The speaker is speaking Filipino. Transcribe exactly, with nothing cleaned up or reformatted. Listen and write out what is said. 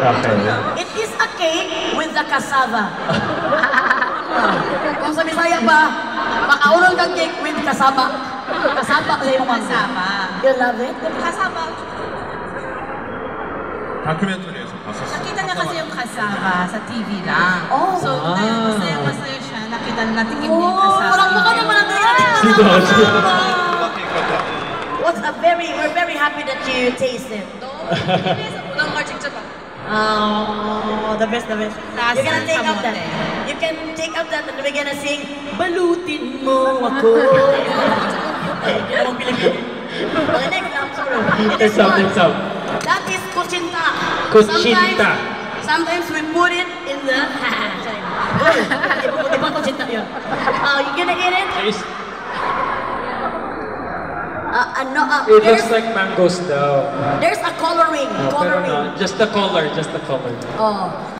Okay. It is a cake with the cassava. Kung sa Bisaya ba, makaunang kang cake with cassava. Cassava sa iyong mga. Kasama. You love it? Kasama. 다큐멘터리에서 봤었어요. Nakita niya kasi yung kasama sa T V lang. Oh. So, Ah. masaya-masaya siya. Nakita na natikim niya yung kasama. Walang mukha naman ang Sino? Sino? What's a very, we're very happy that you tasted. Oh, the best, the best. You're gonna take out that. You can take out that and we're gonna sing, Balutin mo ako. Hindi naman Pilipino. Okay, next, I'm sorry. Next up, next up. That is kuchinta. Kuchinta. Sometimes, sometimes we put it in the... Sorry. Ibang kuchinta yun. Uh, you gonna eat it? Taste. Uh, uh, no, uh, It there's, looks like mangoes daw. there's a coloring. No, pero Coloring. no, just the color, just the color. Oh.